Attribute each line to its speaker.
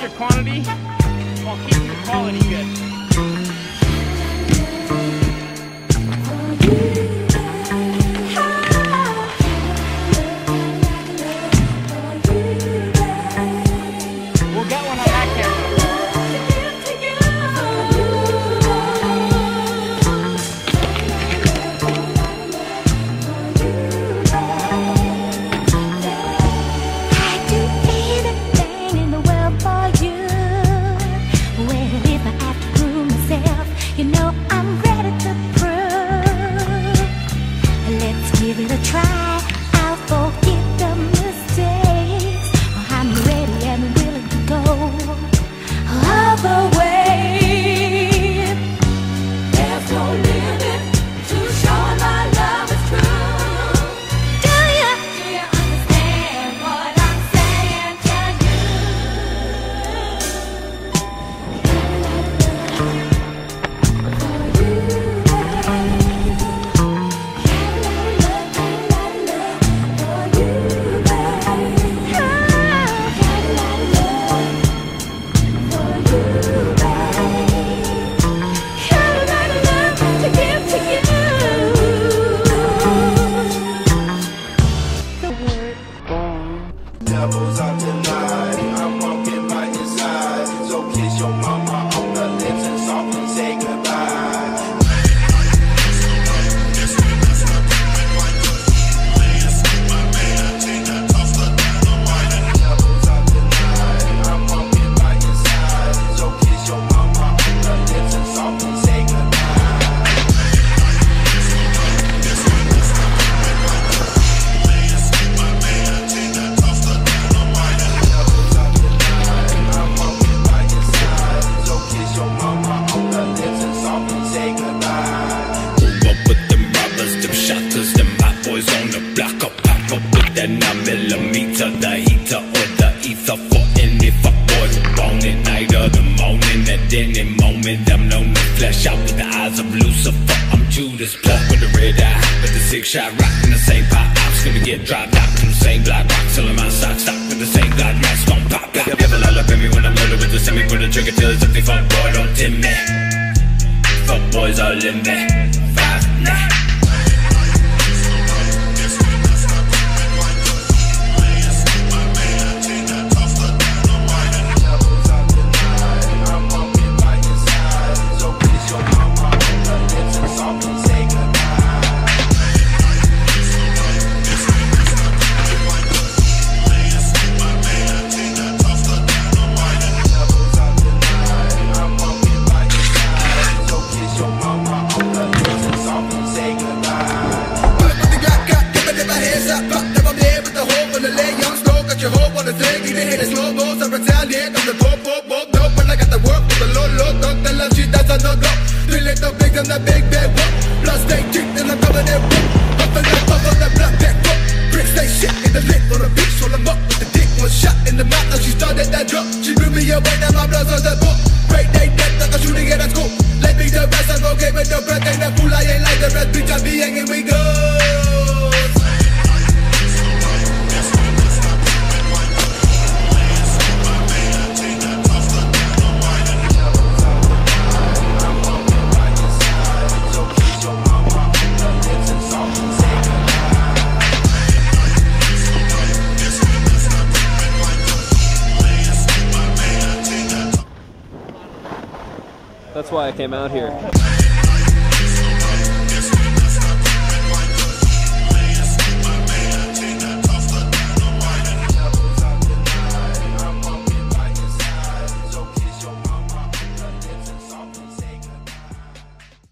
Speaker 1: your quantity while keeping the quality good. We'll get one on that camera.
Speaker 2: Give it a try, I'll forget the mistakes. I'm ready and willing to go all the way. There's no limit to showing my love is true. Do you understand what I'm saying to
Speaker 3: Devils out tonight, I'm walking by your side. So kiss your mama on the lips and softly say goodbye. Devils out tonight, I'm walking by your side. So kiss your mama on the lips and softly say goodbye.
Speaker 4: That 9mm, the heater or the ether for any fuckboy who born at night or the morning. At any moment, I'm known to flash out with the eyes of Lucifer. I'm Judas, blood with a red eye, with the 6-shot rock in the same pot. I'm gonna get dropped out from the same block, rock till my socks stock with the same god mask gon' pop. Devil all up in me when I'm loaded with the semi, put the trigger till it's empty. Fuckboy, don't tempt me. Fuckboys all in me. 5 nah.
Speaker 3: Big bad walk, blood stay deep and I'm covered in rope. Puffin' up, puff on that blood back rope. Bricks stay shit in the lip on the beach, so I'm up with the dick. One shot in the mouth, now she started that drop. She blew me away, now my blood's on the book. Great day, death, like a shooting at a school. Let me the rest, I'm okay with the breath. Ain't a fool, I ain't like the rest, bitch, I be hanging, we go.
Speaker 5: That's why I came out here.